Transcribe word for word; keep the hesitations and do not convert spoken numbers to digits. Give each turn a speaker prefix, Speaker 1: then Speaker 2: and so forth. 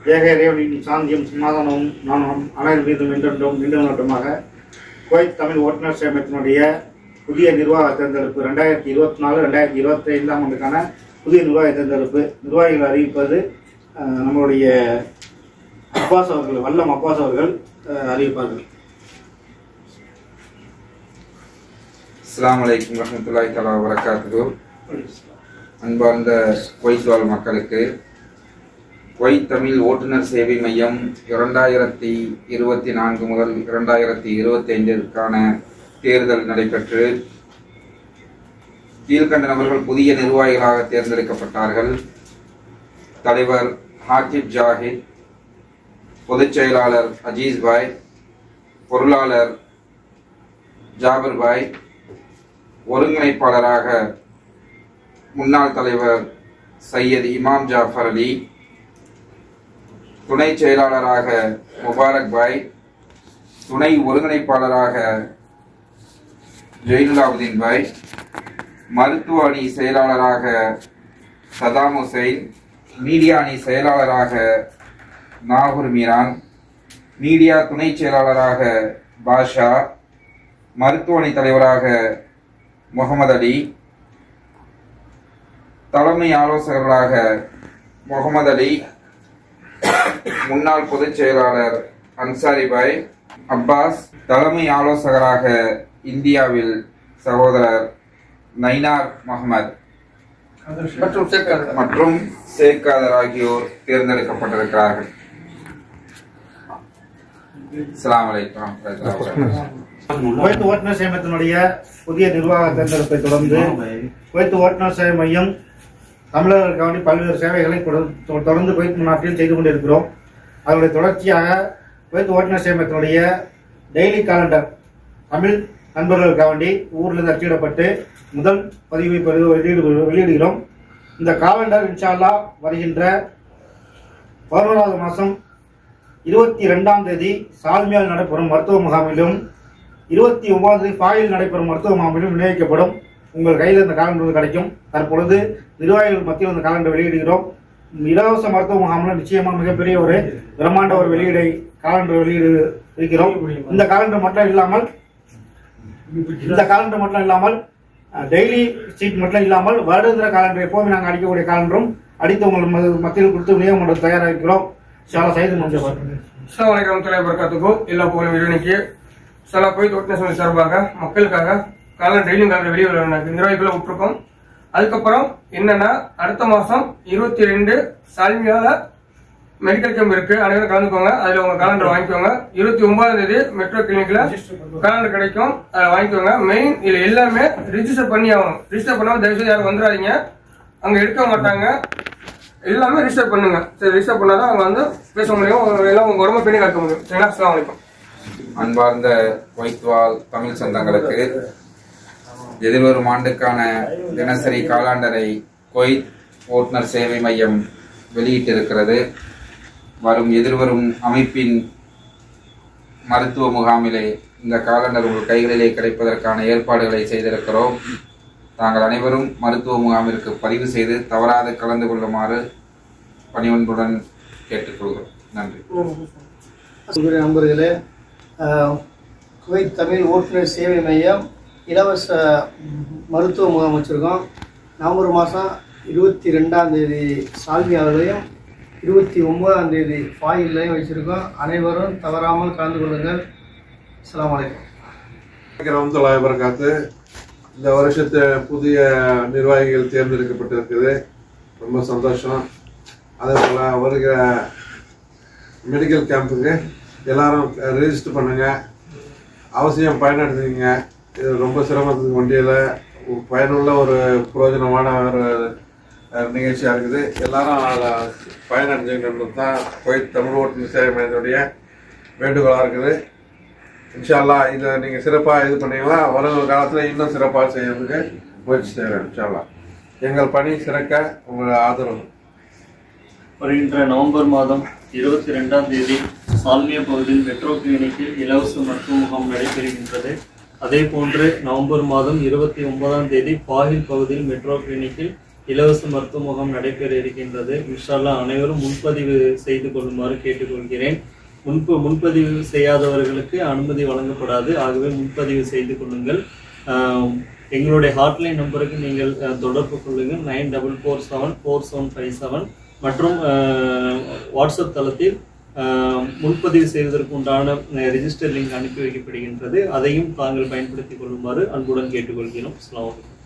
Speaker 1: ஏக இறைவனின் சாந்தியும் சமாதானமும் நானும் அனைவர் மீதும் நின்றோம் நின்று நோட்டமாக குவைத் தமிழ் ஓட்டுநர் சேமத்தினுடைய புதிய நிர்வாக தேர்ந்தெடுப்பு ரெண்டாயிரத்தி இருபத்தி நாலு ரெண்டாயிரத்தி இருபத்தி ஐந்தாம் ஆண்டுக்கான புதிய நிர்வாக தேர்ந்தெடுப்பு நிர்வாகிகள் அறிவிப்பது நம்மளுடைய அப்பாஸ் அவர்கள் வல்லம் அப்பாஸ் அவர்கள் அறிவிப்பார்கள்.
Speaker 2: அஸ்ஸலாமு அலைக்கும் வரஹ்மத்துல்லாஹி தஆலா வ பரகாத்துஹு. அன்பார்ந்த குவைத் வாழ் மக்களுக்கு குவைத் தமிழ் ஓட்டுநர் சேவை மையம் இரண்டாயிரத்தி இருபத்தி நான்கு முதல் இரண்டாயிரத்தி இருபத்தி ஐந்திற்கான தேர்தல் நடைபெற்று கீழ்கண்ட நபர்கள் புதிய நிர்வாகிகளாக தேர்ந்தெடுக்கப்பட்டார்கள். தலைவர் ஹாக்கிப் ஜாஹித், பொதுச் செயலாளர் அஜீஸ் பாய், பொருளாளர் ஜாபர் பாய், ஒருங்கிணைப்பாளராக முன்னாள் தலைவர் சையத் இமாம் ஜாஃபர் அலி, துணை செயலாளராக முபாரக் பாய், துணை ஒருங்கிணைப்பாளராக ஜெயினுலாபுதீன் பாய், மருத்துவ அணி செயலாளராக சதாம் ஹுசைன், மீடியா அணி செயலாளராக நாகூர் மீரான், மீடியா துணை செயலாளராக பாஷா, மருத்துவ அணி தலைவராக முகமது அலி, தலைமை ஆலோசகர்களாக முகமது அலி, முன்னாள் பொதுச் செயலாளர் அன்சாரி பாய் அப்பாஸ், தலைமை ஆலோசகராக இந்தியாவில் சகோதரர் நைனார் முகமது மற்றும் சேக்காதர் ஆகியோர் தேர்ந்தெடுக்கப்பட்டிருக்கிறார்கள். அஸ்ஸலாமு அலைக்கும்.
Speaker 1: குவைத் ஓட்டுநர் சேமத்தினுடைய புதிய நிர்வாக தேர்ந்தெடுப்பை தொடர்ந்து குவைத் ஓட்டுநர் சேவை மையம் தமிழர்களுக்காக பல்வேறு சேவைகளை தொடர்ந்து குவைத் நாட்டில் செய்து கொண்டிருக்கிறோம். அதனுடைய தொடர்ச்சியாக குவைத் ஓட்டுநர் சேமத்தினுடைய டெய்லி காலண்டர் தமிழ் நண்பர்களுக்காக வேண்டி ஊரிலிருந்து அச்சிடப்பட்டு முதல் பதிவை வெளியீடு வெளியிடுகிறோம். இந்த காலண்டர் இன்ஷா அல்லாஹ் வருகின்ற பதினோராவது மாதம் இருபத்தி ரெண்டாம் தேதி சால்மியால் நடைபெறும் மருத்துவ முகாமிலும் இருபத்தி ஒன்பதாம் தேதி பாயில் நடைபெறும் மருத்துவ முகாமிலும் விநியோகிக்கப்படும். உங்கள் கையில் இந்த காலண்டர் கிடைக்கும். தற்பொழுது நிர்வாகிகள் மத்தியில் இந்த காலண்டர் வெளியிடுகிறோம். இலவச மருத்துவ முகாமில் நிச்சயமாக மிகப்பெரிய ஒரு பிரம்மாண்ட ஒரு வெளியீடை காலண்டர் வெளியீடு இருக்கிறோம். இந்த காலண்டர் மட்டும் இல்லாமல் இந்த காலண்டர் மட்டும் இல்லாமல் டெய்லி சீட் மட்டும் இல்லாமல் வருடாந்திர காலண்டர் எப்போதுமே நாங்கள் அடிக்கக்கூடிய காலண்டரும் அடித்து உங்கள் மத்தியில் கொடுத்து விநியோகம் பண்ணுறது தயாராக இருக்கிறோம். ஷாலா சையது முன்ஜபர்.
Speaker 3: அஸ்ஸலாமு அலைக்கும் வரஹ்மத்துல்லாஹி வ பரகாத்துஹு. எல்லா புகழும் இறைவனுக்கு. சலா குவைத் ஓட்டுநர் சேவை சார்பாக மக்களுக்காக காலண்டர் டெய்லியும் காலண்டர் வெளியே நிர்வாகிகளை விட்டுருக்கோம். அதுக்கப்புறம் என்னன்னா அடுத்த மாசம் இருபத்தி ரெண்டு சால்மியால மெடிக்கல் கேம்ப் இருக்கு. அனைவரும் கலந்துக்கோங்க. அதுல உங்க காலண்டர் வாங்கிக்கோங்க. இருபத்தி ஒன்பதாம் தேதி மெட்ரோ கிளினிக்ல காலண்டர் கிடைக்கும். அதை வாங்கிக்கோங்க. மெயின் இதுல எல்லாமே ரிஜிஸ்டர் பண்ணி ஆகணும். ரிஜிஸ்டர் பண்ணாம தயவுசெய்து யாரும் வந்துடாதீங்க. அங்க எடுக்க மாட்டாங்க. எல்லாமே ரிஜிஸ்டர் பண்ணுங்க. சரி, ரிஜிஸ்டர் பண்ணாதான் அவங்க வந்து பேச முடியும். எல்லாம் உங்க உடம்பு பண்ணி காட்ட முடியும். சரிங்களா? அஸ்ஸலாமு அலைக்கும்.
Speaker 2: அன்பார்ந்த குவைத் வாழ் தமிழ் சொந்தங்களுக்கு எதிர்வரும் ஆண்டுக்கான தினசரி காலாண்டரை குவைத் ஓட்டுநர் சேவை மையம் வெளியிட்டிருக்கிறது. வரும் எதிர்வரும் அமைப்பின் மருத்துவ முகாமிலே இந்த காலண்டர் உங்கள் கைகளிலே கிடைப்பதற்கான ஏற்பாடுகளை செய்திருக்கிறோம். தாங்கள் அனைவரும் மருத்துவ முகாமிற்கு பதிவு செய்து தவறாது கலந்து கொள்ளுமாறு பணிவன்புடன் கேட்டுக்கொள்கிறோம். நன்றி.
Speaker 4: நண்பர்களே, குவைத் தமிழ் ஓட்டுநர் சேவை மையம் இலவச மருத்துவ முகாம் வச்சுருக்கோம். நவம்பர் மாதம் இருபத்தி ரெண்டாம் தேதி சால்மியாவிலையும் இருபத்தி ஒன்பதாம் தேதி ஃபாயிலையும் வச்சுருக்கோம். அனைவரும் தவறாமல் கலந்து கொள்ளுங்கள். அஸ்ஸலாமு அலைக்கும்
Speaker 5: வரஹ்மத்துல்லாஹி வ பரகாத்துஹு. இந்த வருஷத்து புதிய நிர்வாகிகள் தேர்ந்தெடுக்கப்பட்டிருக்குது. ரொம்ப சந்தோஷம். அதே போல் வருகிற மெடிக்கல் கேம்புக்கு எல்லாரும் ரெஜிஸ்டர் பண்ணுங்கள். அவசியம் பயனடைஞ்சிங்க. இது ரொம்ப சிரமத்துக்கு வண்டியில் பயனுள்ள ஒரு பிரயோஜனமான ஒரு நிகழ்ச்சியாக இருக்குது. எல்லாரும் அதில் பயனடைஞ்சுக்கணுன்றது தான் குவைத் தமிழ் ஓட்டுநர் சேவை மையத்துடைய வேண்டுகோளாக இருக்குது. இன்ஷா அல்லாஹ் இதை நீங்கள் சிறப்பாக இது பண்ணீங்கன்னா வரும் காலத்தில் இன்னும் சிறப்பாக செய்யறதுக்கு முயற்சி செய்கிறேன். இன்ஷா அல்லாஹ் எங்கள் பணி சிறக்க உங்கள் ஆதரவு.
Speaker 6: வருகின்ற நவம்பர் மாதம் இருபத்தி ரெண்டாம் தேதி சால்மியா பகுதியில் மெட்ரோ கிளினிக்கில் இலவச மருத்துவ முகாம் நடைபெறுகின்றது. அதே போன்று நவம்பர் மாதம் இருபத்தி ஒன்பதாம் தேதி பாகில் பகுதியில் மெட்ரோ கிளினிக்கில் இலவச மருத்துவ முகாம் நடைபெற இருக்கின்றது. இன்ஷா அல்லாஹ் அனைவரும் முன்பதிவு செய்து கொள்ளுமாறு கேட்டுக்கொள்கிறேன். முன்பு முன்பதிவு செய்யாதவர்களுக்கு அனுமதி வழங்கப்படாது. ஆகவே முன்பதிவு செய்து கொள்ளுங்கள். எங்களுடைய ஹாட்லைன் நம்பருக்கு நீங்கள் தொடர்பு கொள்ளுங்கள் nine double four seven four seven five seven மற்றும் வாட்ஸ்அப் தளத்தில் முன்பதிவு செய்வதற்கு உண்டான ரிஜிஸ்டர் லிங்க் அனுப்பி வைக்கப்படுகின்றது. அதையும் தாங்கள் பயன்படுத்திக் கொள்ளுமாறு அன்புடன் கேட்டுக்கொள்கிறோம். அஸ்ஸலாமு அலைக்கும்.